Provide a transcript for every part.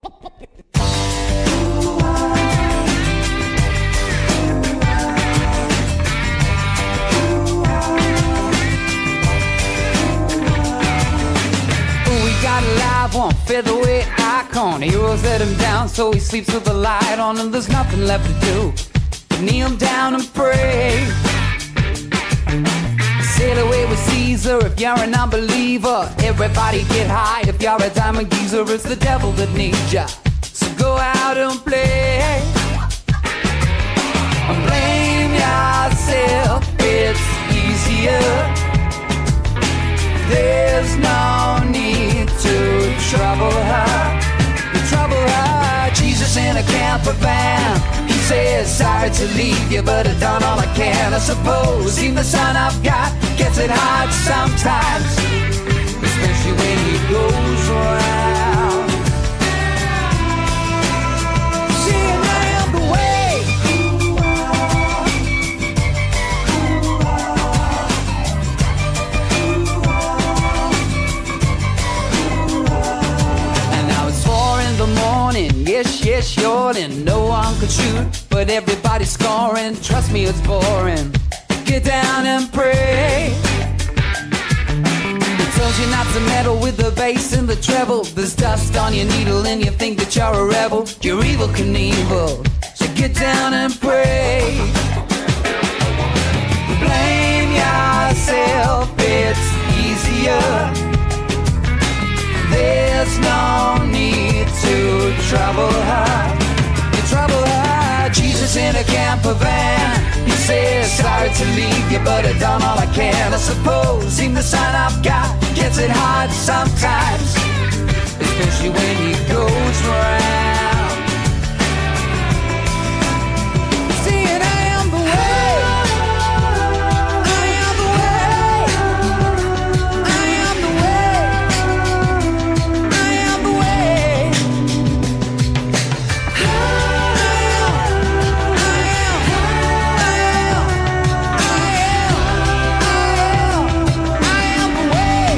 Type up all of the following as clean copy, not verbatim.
One featherweight icon. Heroes let him down, so he sleeps with the light on, and there's nothing left to do but kneel down and pray. Sail away with Caesar if you're an unbeliever. Everybody get high if you're a diamond geezer. It's the devil that needs ya, so go out and play. Blame yourself, it's easier. There's no need to trouble her. Trouble her. Jesus in a camper van. He says sorry to leave you, but I've done all I can. I suppose even the son I've got gets it hard sometimes, especially when he goes around. Seeing I am the way. Yes, yawning, no one could shoot, but everybody's scoring. Trust me, it's boring. Get down and pray. They told you not to meddle with the bass and the treble. There's dust on your needle and you think that you're a rebel. You're evil Knievel, so get down and pray. Blame yourself, it's easier. There's no need to trouble her. You trouble her. Jesus in a camper van. He says sorry to leave you, but I've done all I can. I suppose even the son I've got gets it hard sometimes, especially when he goes round. Seeing I am the way. I am the way. I am the way. I am the way. I am the way.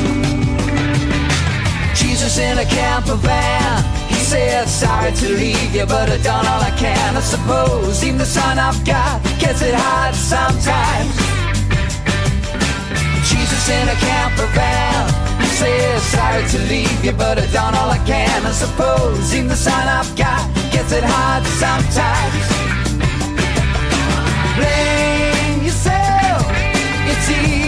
Jesus in a camper van. He said sorry to leave you, but I've done all I can. I suppose even the son I've got gets it hard sometimes. Jesus in a camper van. He says sorry to leave you, but I've done all I can. I suppose even the son I've got gets it hard sometimes. Blame yourself, it's easy.